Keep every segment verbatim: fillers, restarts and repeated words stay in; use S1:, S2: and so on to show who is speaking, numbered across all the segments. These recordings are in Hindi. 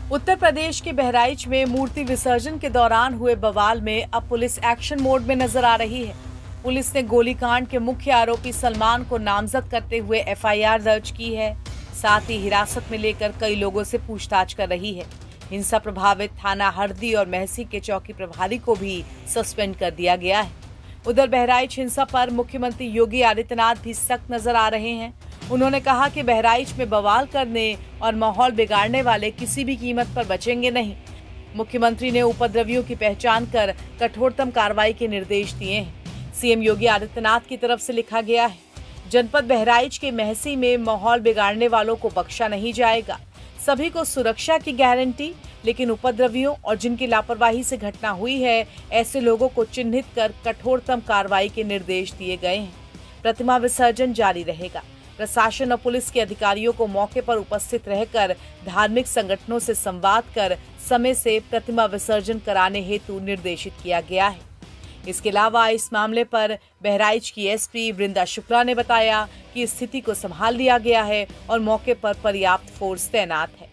S1: उत्तर प्रदेश के बहराइच में मूर्ति विसर्जन के दौरान हुए बवाल में अब पुलिस एक्शन मोड में नजर आ रही है। पुलिस ने गोलीकांड के मुख्य आरोपी सलमान को नामजद करते हुए एफ आई आर दर्ज की है। साथ ही हिरासत में लेकर कई लोगों से पूछताछ कर रही है। हिंसा प्रभावित थाना हरदी और महसी के चौकी प्रभारी को भी सस्पेंड कर दिया गया है। उधर बहराइच हिंसा पर मुख्यमंत्री योगी आदित्यनाथ भी सख्त नजर आ रहे हैं। उन्होंने कहा कि बहराइच में बवाल करने और माहौल बिगाड़ने वाले किसी भी कीमत पर बचेंगे नहीं। मुख्यमंत्री ने उपद्रवियों की पहचान कर कठोरतम कार्रवाई के निर्देश दिए हैं। सीएम योगी आदित्यनाथ की तरफ से लिखा गया है, जनपद बहराइच के महसी में माहौल बिगाड़ने वालों को बख्शा नहीं जाएगा। सभी को सुरक्षा की गारंटी, लेकिन उपद्रवियों और जिनकी लापरवाही से घटना हुई है, ऐसे लोगों को चिन्हित कर कठोरतम कार्रवाई के निर्देश दिए गए हैं। प्रतिमा विसर्जन जारी रहेगा। प्रशासन और पुलिस के अधिकारियों को मौके पर उपस्थित रहकर धार्मिक संगठनों से संवाद कर समय से प्रतिमा विसर्जन कराने हेतु निर्देशित किया गया है। इसके अलावा इस मामले पर बहराइच की एस पी वृंदा शुक्ला ने बताया कि स्थिति को संभाल लिया गया है और मौके पर पर्याप्त फोर्स तैनात है।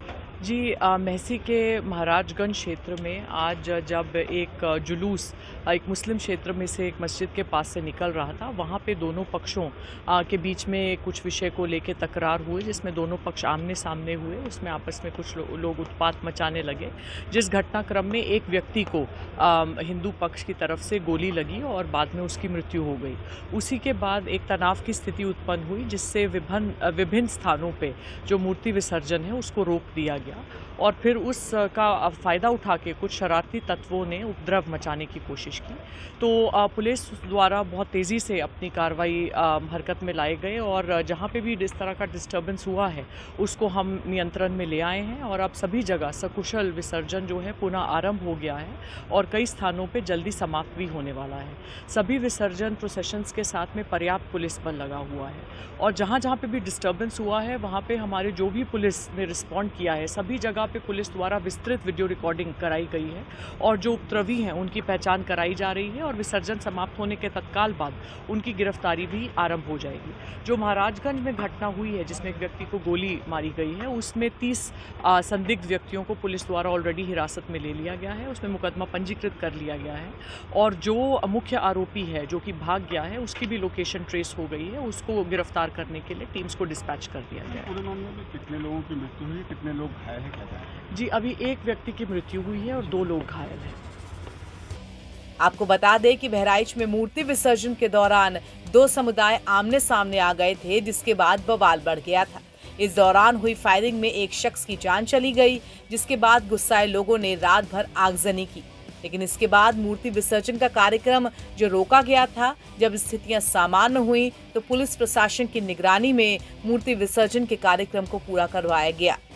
S2: जी, महसी के महाराजगंज क्षेत्र में आज जब एक जुलूस एक मुस्लिम क्षेत्र में से एक मस्जिद के पास से निकल रहा था, वहाँ पे दोनों पक्षों के बीच में कुछ विषय को लेकर तकरार हुए, जिसमें दोनों पक्ष आमने सामने हुए। उसमें आपस में कुछ लो, लोग उत्पात मचाने लगे, जिस घटनाक्रम में एक व्यक्ति को हिंदू पक्ष की तरफ से गोली लगी और बाद में उसकी मृत्यु हो गई। उसी के बाद एक तनाव की स्थिति उत्पन्न हुई, जिससे विभिन्न विभिन्न स्थानों पर जो मूर्ति विसर्जन है उसको रोक दिया गया और फिर उसका फ़ायदा उठा के कुछ शरारती तत्वों ने उपद्रव मचाने की कोशिश की। तो पुलिस द्वारा बहुत तेज़ी से अपनी कार्रवाई हरकत में लाए गए और जहाँ पे भी इस तरह का डिस्टर्बेंस हुआ है उसको हम नियंत्रण में ले आए हैं और अब सभी जगह सकुशल विसर्जन जो है पुनः आरंभ हो गया है और कई स्थानों पे जल्दी समाप्त भी होने वाला है। सभी विसर्जन प्रोसेशंस के साथ में पर्याप्त पुलिस बल लगा हुआ है और जहाँ जहाँ पे भी डिस्टर्बेंस हुआ है वहाँ पे हमारे जो भी पुलिस ने रिस्पॉन्ड किया है, सभी जगह पे पुलिस द्वारा विस्तृत वीडियो रिकॉर्डिंग कराई गई है और जो उपद्रवी हैं उनकी पहचान कराई जा रही है और विसर्जन समाप्त होने के तत्काल बाद उनकी गिरफ्तारी भी आरंभ हो जाएगी। जो महाराजगंज में घटना हुई है जिसमें एक व्यक्ति को गोली मारी गई है, उसमें तीस संदिग्ध व्यक्तियों को पुलिस द्वारा ऑलरेडी हिरासत में ले लिया गया है। उसमें मुकदमा पंजीकृत कर लिया गया है और जो मुख्य आरोपी है जो कि भाग गया है उसकी भी लोकेशन ट्रेस हो गई है। उसको गिरफ्तार करने के लिए टीम्स को डिस्पैच कर दिया गया है।
S3: पूरे मामले में कितने लोगों की मृत्यु हुई, कितने लोग घायल हैं?
S2: जी, अभी एक व्यक्ति की मृत्यु हुई है और दो लोग घायल हैं।
S1: आपको बता दें कि बहराइच में मूर्ति विसर्जन के दौरान दो समुदाय आमने सामने आ गए थे, जिसके बाद बवाल बढ़ गया था। इस दौरान हुई फायरिंग में एक शख्स की जान चली गई, जिसके बाद गुस्साए लोगों ने रात भर आगजनी की। लेकिन इसके बाद मूर्ति विसर्जन का कार्यक्रम जो रोका गया था, जब स्थितियां सामान्य हुई तो पुलिस प्रशासन की निगरानी में मूर्ति विसर्जन के कार्यक्रम को पूरा करवाया गया।